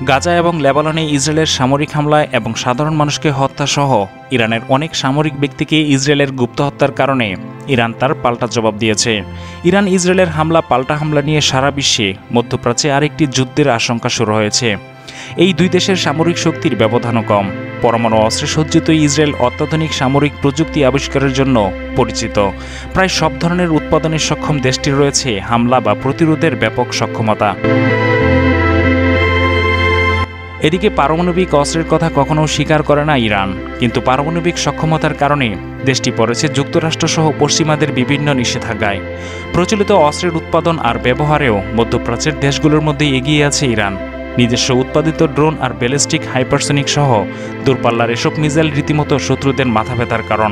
গাজা এবং লেবাননে ইসরায়েলের সামরিক হামলা এবং সাধারণ মানুষকে হত্যাসহ ইরানের অনেক সামরিক ব্যক্তিকে ইসরায়েলের গুপ্ত হত্যার কারণে ইরান তার পাল্টা জবাব দিয়েছে। ইরান ইসরায়েলের পাল্টা হামলা নিয়ে সারা বিশ্বে মধ্যপ্রাচ্যে আরেকটি যুদ্ধের আশঙ্কা শুরু হয়েছে। এই দুই দেশের সামরিক শক্তির ব্যবধানও কম। পরমাণু অস্ত্রে সজ্জিত ইসরায়েল অত্যাধুনিক সামরিক প্রযুক্তি আবিষ্কারের জন্য পরিচিত। প্রায় সব ধরনের উৎপাদনে সক্ষম দেশটির রয়েছে হামলা বা প্রতিরোধের ব্যাপক সক্ষমতা। এদিকে পারমাণবিক অস্ত্রের কথা কখনো স্বীকার করে না ইরান, কিন্তু পারমাণবিক সক্ষমতার কারণে দেশটি পড়েছে যুক্তরাষ্ট্রসহ পশ্চিমাদের বিভিন্ন নিষেধাজ্ঞায়। প্রচলিত অস্ত্রের উৎপাদন আর ব্যবহারেও মধ্যপ্রাচ্যের দেশগুলোর মধ্যে এগিয়ে আছে ইরান। নিজস্ব উৎপাদিত ড্রোন আর ব্যালিস্টিক হাইপারসনিক সহ দূরপাল্লার এসব মিসাইল রীতিমতো শত্রুদের মাথা ব্যথার কারণ।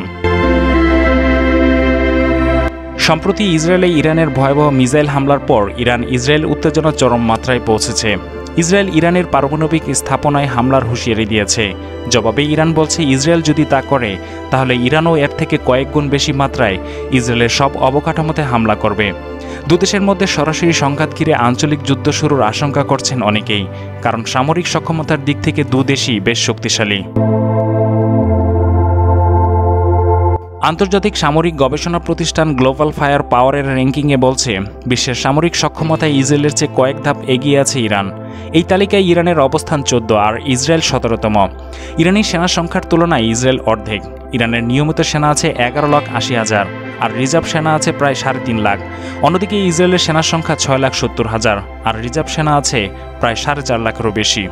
সম্প্রতি ইসরায়েলে ইরানের ভয়াবহ মিসাইল হামলার পর ইসরায়েল উত্তেজনা চরম মাত্রায় পৌঁছেছে। ইসরায়েল ইরানের পারমাণবিক স্থাপনায় হামলার হুঁশিয়ারি দিয়েছে। জবাবে ইরান বলছে, ইসরায়েল যদি তা করে তাহলে ইরানও এর থেকে কয়েক গুণ বেশি মাত্রায় ইসরায়েলের সব অবকাঠামোতে হামলা করবে। দুদেশের মধ্যে সরাসরি সংঘাত ঘিরে আঞ্চলিক যুদ্ধ শুরুর আশঙ্কা করছেন অনেকেই, কারণ সামরিক সক্ষমতার দিক থেকে দুদেশই বেশ শক্তিশালী। আন্তর্জাতিক সামরিক গবেষণা প্রতিষ্ঠান গ্লোবাল ফায়ার পাওয়ারের র্যাঙ্কিংয়ে বলছে, বিশ্বের সামরিক সক্ষমতায় ইসরায়েলের চেয়ে কয়েক ধাপ এগিয়ে আছে ইরান। এই তালিকায় ইরানের অবস্থান 14 আর ইসরায়েল 17তম। ইরানি সেনা সংখ্যার তুলনায় ইসরায়েল অর্ধেক। ইরানের নিয়মিত সেনা আছে 11,80,000 আর রিজার্ভ সেনা আছে প্রায় 3.5 লাখ। অন্যদিকে ইসরায়েলের সেনার সংখ্যা 6,70,000 আর রিজার্ভ সেনা আছে প্রায় 4.5 লাখেরও বেশি।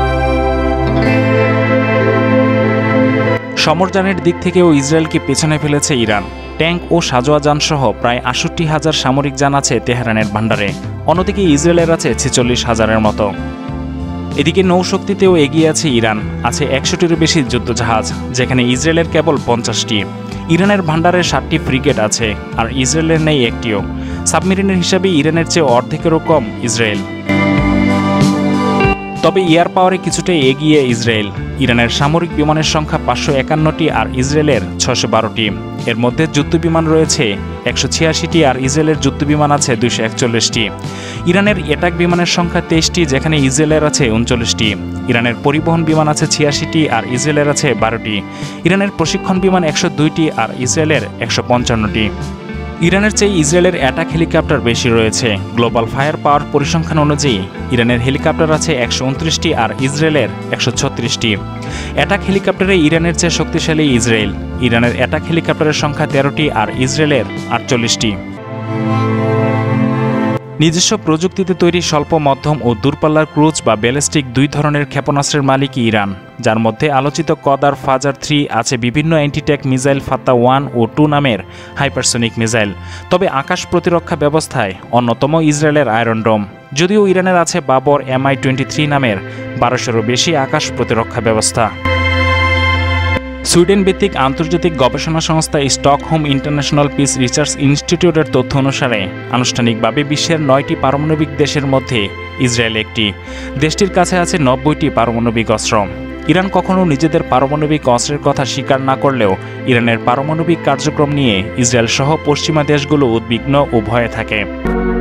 সমরযানের দিক থেকেও ইসরায়েলকে পেছনে ফেলেছে ইরান। ট্যাঙ্ক ও সাজোয়া যান সহ প্রায় 68,000 সামরিক যান আছে তেহরানের ভান্ডারে। অন্যদিকে ইসরায়েলের আছে 46,000-এর মতো। এদিকে নৌশক্তিতেও এগিয়ে আছে ইরান। আছে 100টিরও বেশি যুদ্ধজাহাজ, যেখানে ইসরায়েলের কেবল 50টি। ইরানের ভান্ডারে 7টি ফ্রিগেট আছে, আর ইসরায়েলের নেই একটিও। সাবমেরিনের হিসাবে ইরানের চেয়ে অর্ধেকেরও কম ইসরায়েল। তবে এয়ার পাওয়ারে কিছুটা এগিয়ে ইসরায়েল। ইরানের সামরিক বিমানের সংখ্যা 551টি আর ইসরায়েলের 612টি। এর মধ্যে যুদ্ধবিমান রয়েছে 186টি আর ইসরায়েলের যুদ্ধবিমান আছে 241টি। ইরানের অ্যাটাক বিমানের সংখ্যা 23টি, যেখানে ইসরায়েলের আছে 39টি। ইরানের পরিবহন বিমান আছে 86টি আর ইসরায়েলের আছে 12টি। ইরানের প্রশিক্ষণ বিমান 102টি আর ইসরায়েলের 155টি। ইরানের চেয়ে ইসরায়েলের অ্যাটাক হেলিকপ্টার বেশি রয়েছে। গ্লোবাল ফায়ার পাওয়ার পরিসংখ্যান অনুযায়ী ইরানের হেলিকপ্টার আছে 129টি আর ইসরায়েলের 136টি। অ্যাটাক হেলিকপ্টারে ইরানের চেয়ে শক্তিশালী ইসরায়েল। ইরানের অ্যাটাক হেলিকপ্টারের সংখ্যা 13টি আর ইসরায়েলের 48টি। নিজস্ব প্রযুক্তিতে তৈরি স্বল্প, মধ্যম ও দূরপাল্লার ক্রুজ বা ব্যালিস্টিক 2 ধরনের ক্ষেপণাস্ত্রের মালিক ইরান, যার মধ্যে আলোচিত কদার ফাজার 3 আছে বিভিন্ন অ্যান্টিট্যাঙ্ক মিসাইল ফাত্তা 1 ও 2 নামের হাইপারসনিক মিসাইল। তবে আকাশ প্রতিরক্ষা ব্যবস্থায় অন্যতম ইসরায়েলের আয়রন ডোম। যদিও ইরানের আছে বাবর MI-23 নামের 1200-এরও বেশি আকাশ প্রতিরক্ষা ব্যবস্থা। সুইডেন ভিত্তিক আন্তর্জাতিক গবেষণা সংস্থা স্টকহোম ইন্টারন্যাশনাল পিস রিসার্চ ইনস্টিটিউটের তথ্য অনুসারে আনুষ্ঠানিকভাবে বিশ্বের 9টি পারমাণবিক দেশের মধ্যে ইসরায়েল একটি। দেশটির কাছে আছে 90টি পারমাণবিক অস্ত্র। ইরান কখনো নিজেদের পারমাণবিক অস্ত্রের কথা স্বীকার না করলেও ইরানের পারমাণবিক কার্যক্রম নিয়ে ইসরায়েল সহ পশ্চিমা দেশগুলো উদ্বিগ্ন ও ভয়ে থাকে।